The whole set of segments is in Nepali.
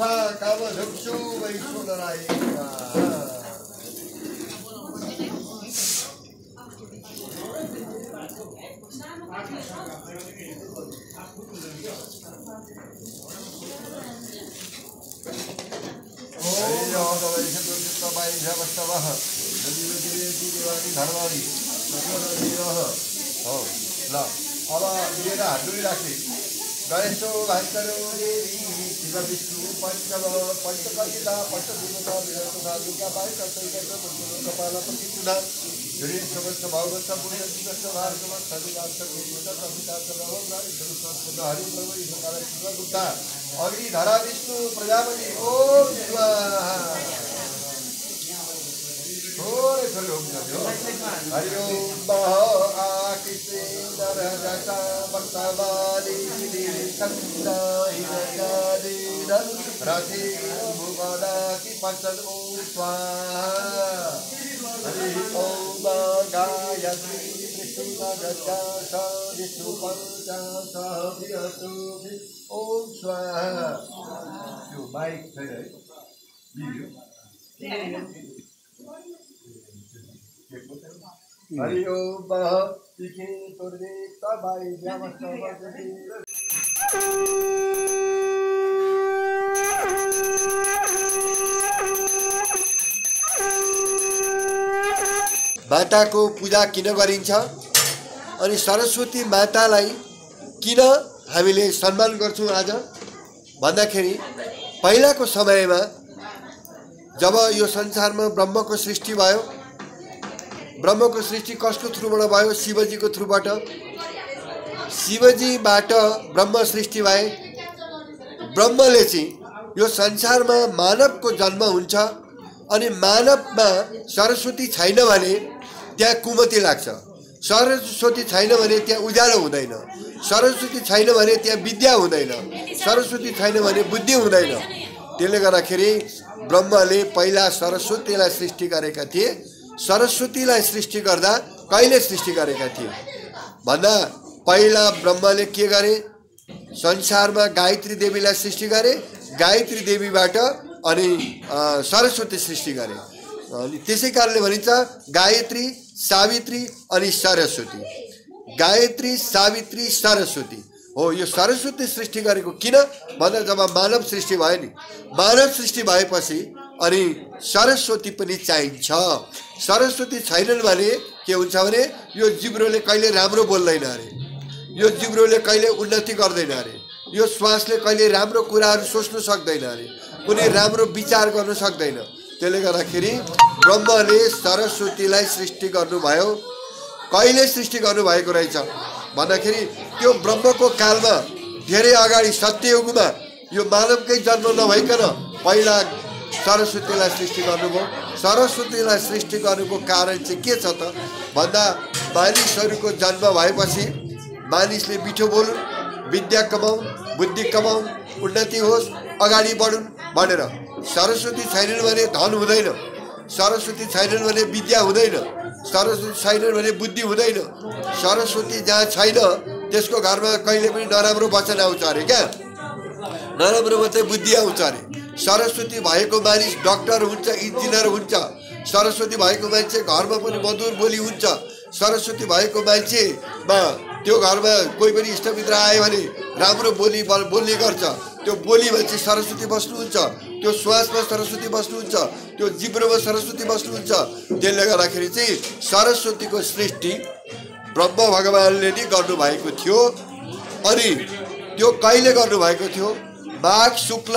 तथा कामधुक्षु वैश्वनराय अब लिएर हातुरी राख्ने गणेशो भास्करो देवी शिव विष्णु पञ्चकर्ता पञ्चभूता विरतुना दुर्गा बाई कर्तैकर्ता कपालपति चुना ऋषभस्य भावस्य पुण्यस्य भार्गवस्य सदिवास्य पुण्यस्य कवितास्य नवग्राहि सर्वस्वस्य हरि प्रभु ईश्वर शिवगुप्ता अग्नि धरा विष्णु प्रजापति ओम स्वाहा थोड़े थोड़े हरि ओम बह आकिसेंदर जटा वर्तवाली संता हिरगादीन रथि भुवना की पंचन ओम स्वाहा हरि ओम गायत्री विष्णु जटा सा विष्णु पंचा सा विष्णु ओम स्वाहा यो माइक है वीडियो हरि ओम बह तिखे तोर्दे तबाई जामस्तवती माताको पूजा किन गरिन्छ अनि सरस्वती मातालाई किन हामीले सम्मान गर्छौं आज भन्दाखेरि पहिलाको समयमा जब यो संसारमा ब्रह्मको सृष्टि भयो ब्रह्मको सृष्टि कसको थ्रुबाट भयो शिवजीको थ्रुबाट शिवजीबाट ब्रह्म सृष्टि भए ब्रह्मले चाहिँ यो संसारमा मानवको जन्म हुन्छ अनि मानवमा सरस्वती छैन भने त्यहाँ कुमति लाग्छ सरस्वती छैन भने त्यहाँ उज्यालो हुँदैन सरस्वती छैन भने त्यहाँ विद्या हुँदैन सरस्वती छैन भने बुद्धि हुँदैन त्यसले गर्दाखेरि ब्रह्मले पहिला सरस्वतीलाई सृष्टि गरेका थिए सरस्वतीलाई सृष्टि गर्दा कहिले सृष्टि गरेका थिए भन्दा पहिला ब्रह्मले के गरे संसारमा गायत्री देवीलाई सृष्टि गरे गायत्री देवीबाट अनि सरस्वती सृष्टि गरे अनि त्यसै कारणले भनिन्छ गायत्री सावित्री अनि सरस्वती गायत्री सावित्री सरस्वती हो यो सरस्वती सृष्टि गरेको किन भन्दा जब मानव सृष्टि भयो नि मानव सृष्टि भएपछि अनि सरस्वती पनि चाहिन्छ सरस्वती छैनन् भने के हुन्छ भने यो जिब्रोले कहिले राम्रो बोल्दैन अरे यो जिब्रोले कहिले उन्नति गर्दैन अरे यो श्वासले कहिले राम्रो कुराहरू सोच्न सक्दैन अरे कुनै राम्रो विचार गर्न सक्दैन त्यसले गर्दाखेरि ब्रह्मले सरस्वतीलाई सृष्टि गर्नुभयो कहिले सृष्टि गर्नुभएको रहेछ भन्दाखेरि त्यो ब्रह्मको कालमा धेरै अगाडि सत्ययुगमा यो मानवकै जन्म नभइकन पहिला सरस्वतीलाई सृष्टि गर्नुभयो सरस्वतीलाई सृष्टि गर्नुको कारण चाहिँ के छ त भन्दा मानिसहरूको जन्म भएपछि मानिसले मिठो बोलुन् विद्या कमाउन् बुद्धि कमाउन् उन्नति होस् अगाडि बढुन् भनेर सरस्वती छैनन् भने धन हुँदैन सरस्वती छैनन् भने विद्या हुँदैन सरस्वती छैनन् भने बुद्धि हुँदैन सरस्वती जहाँ छैन त्यसको घरमा कहिले पनि नराम्रो वचन आउँछ अरे क्या नराम्रो मात्रै बुद्धि आउँछ अरे सरस्वती भएको मानिस डाक्टर हुन्छ इन्जिनियर हुन्छ सरस्वती भएको मान्छे घरमा पनि मधुर बोली हुन्छ सरस्वती भएको मान्छेमा त्यो घरमा कोही पनि इष्टमित्र आयो भने राम्रो बोली बोल्ने गर्छ त्यो बोलीमा चाहिँ सरस्वती बस्नुहुन्छ त्यो श्वासमा सरस्वती बस्नुहुन्छ त्यो जिब्रोमा सरस्वती बस्नुहुन्छ त्यसले गर्दाखेरि चाहिँ सरस्वतीको सृष्टि ब्रह्म भगवानले नै गर्नुभएको थियो अनि त्यो कहिले गर्नुभएको थियो माघ शुक्ल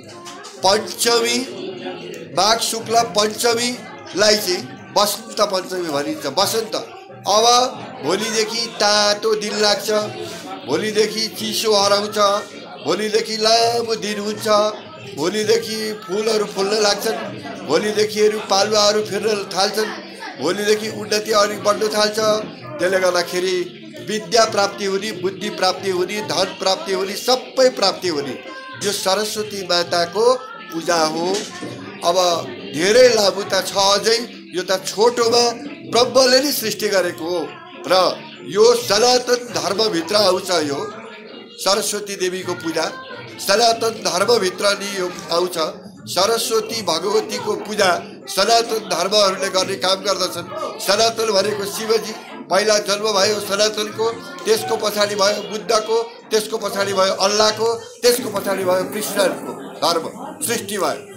पञ्चमीलाई चाहिँ बसन्त पञ्चमी भनिन्छ बसन्त अब भोलिदेखि तातो दिन लाग्छ भोलिदेखि चिसो हराउँछ भोलिदेखि लामो दिन हुन्छ भोलिदेखि फुलहरू फुल्न लाग्छन् भोलिदेखिहरू पालुवाहरू फिर्न थाल्छन् भोलिदेखि उन्नति अलिक बढ्न थाल्छ त्यसले गर्दाखेरि विद्या प्राप्ति हुने बुद्धि प्राप्ति हुने धन प्राप्ति हुने सबै प्राप्ति हुने यो सरस्वती माताको पूजा हो अब धेरै लामो त छ अझै यो त छोटोमा ब्रह्मले नै सृष्टि गरेको हो र यो सनातन धर्मभित्र आउँछ यो सरस्वती देवीको पूजा सनातन धर्मभित्र नि यो आउँछ। सरस्वती भगवतीको पूजा सनातन धर्महरूले गर्ने काम गर्दछन्। सनातन भनेको शिवजी पहिला जन्म भयो सनातनको, त्यसको पछाडि भयो बुद्धको, त्यसको पछाडि भयो अल्लाहको, त्यसको पछाडि भयो कृष्णको धर्म सृष्टि भयो।